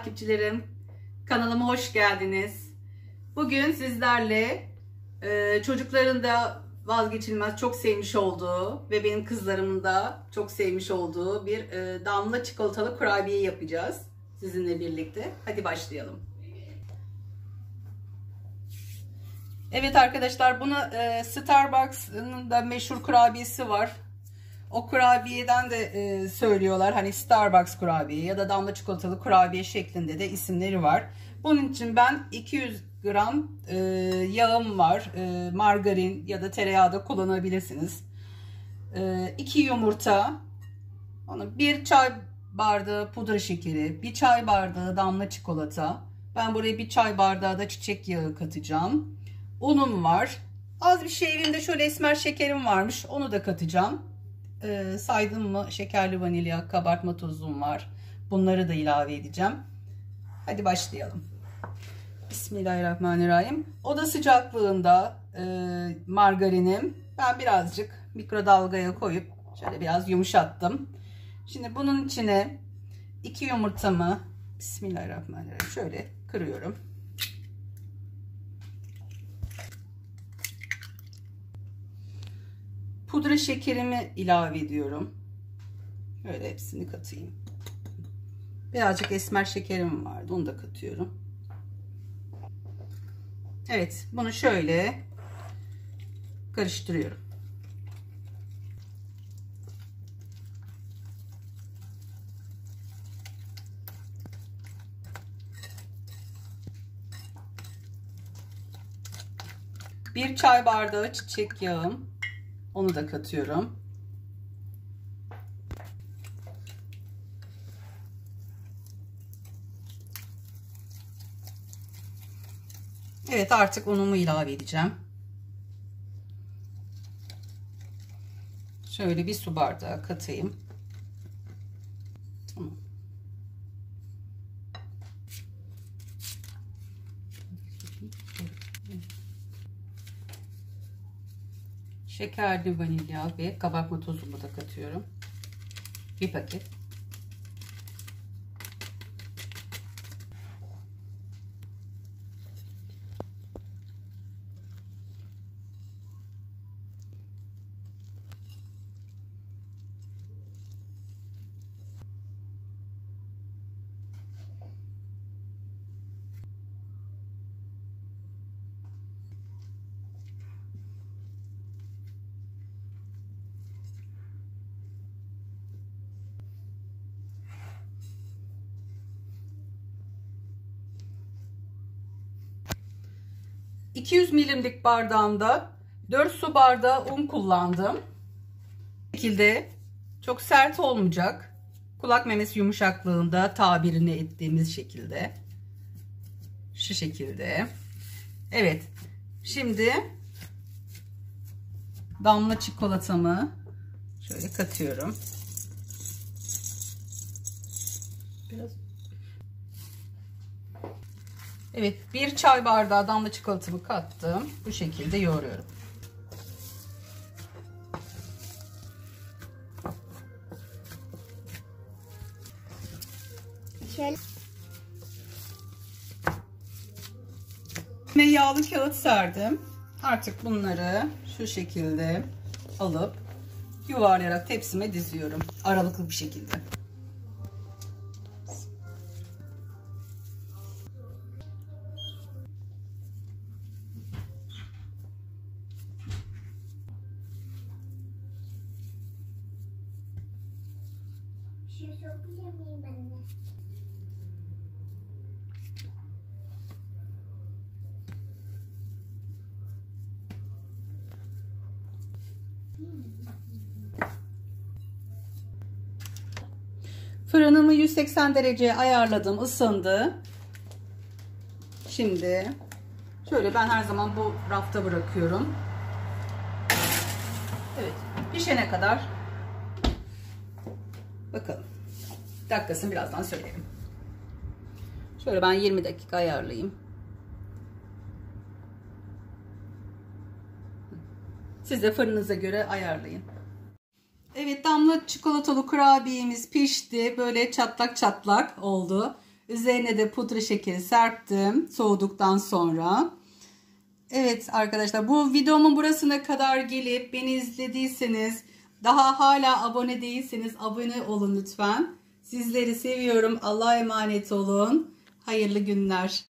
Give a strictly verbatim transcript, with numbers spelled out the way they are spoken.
takipçilerim, kanalıma hoş geldiniz. Bugün sizlerle e, çocukların da vazgeçilmez çok sevmiş olduğu ve benim kızlarımın da çok sevmiş olduğu bir e, damla çikolatalı kurabiye yapacağız sizinle birlikte. Hadi başlayalım. Evet arkadaşlar, buna e, Starbucks'ın da meşhur kurabiyesi var. O kurabiyeden de e, söylüyorlar. Hani Starbucks kurabiye ya da damla çikolatalı kurabiye şeklinde de isimleri var. Bunun için ben iki yüz gram e, yağım var. E, margarin ya da tereyağı da kullanabilirsiniz. E, iki yumurta, onu bir çay bardağı pudra şekeri, bir çay bardağı damla çikolata. Ben buraya bir çay bardağı da çiçek yağı katacağım. Unum var. Az bir şey, evimde şöyle esmer şekerim varmış. Onu da katacağım. E, saydım mı? Şekerli vanilya, kabartma tozum var. Bunları da ilave edeceğim. Hadi başlayalım. Bismillahirrahmanirrahim. Oda sıcaklığında e, margarinim. Ben birazcık mikrodalgaya koyup şöyle biraz yumuşattım. Şimdi bunun içine iki yumurtamı Bismillahirrahmanirrahim şöyle kırıyorum. Pudra şekerimi ilave ediyorum. Böyle hepsini katayım. Birazcık esmer şekerim vardı. Onu da katıyorum. Evet. Bunu şöyle karıştırıyorum. Bir çay bardağı çiçek yağım. Onu da katıyorum. Evet, artık unumu ilave edeceğim. Şöyle bir su bardağı katayım. Tamam. Şekerli vanilya ve kabartma tozumu da katıyorum. Bir paket. iki yüz milimlik bardağımda dört su bardağı un kullandım. Bu şekilde çok sert olmayacak. Kulak memesi yumuşaklığında tabirini ettiğimiz şekilde. Şu şekilde. Evet. Şimdi damla çikolatamı şöyle katıyorum. Biraz. Evet, bir çay bardağı damla çikolatamı kattım. Bu şekilde yoğuruyorum. Şöyle. Ve yağlı kağıt serdim. Artık bunları şu şekilde alıp yuvarlayarak tepsime diziyorum. Aralıklı bir şekilde. Fırınımı yüz seksen dereceye ayarladım, ısındı. Şimdi şöyle, ben her zaman bu rafta bırakıyorum. Evet, pişene kadar bakalım. Dakikasını birazdan söylerim. Şöyle ben yirmi dakika ayarlayayım. Siz de fırınınıza göre ayarlayın. Evet, damla çikolatalı kurabiyemiz pişti. Böyle çatlak çatlak oldu. Üzerine de pudra şekeri serptim soğuduktan sonra. Evet arkadaşlar, bu videomun burasına kadar gelip beni izlediyseniz, daha hala abone değilseniz abone olun lütfen. Sizleri seviyorum. Allah'a emanet olun. Hayırlı günler.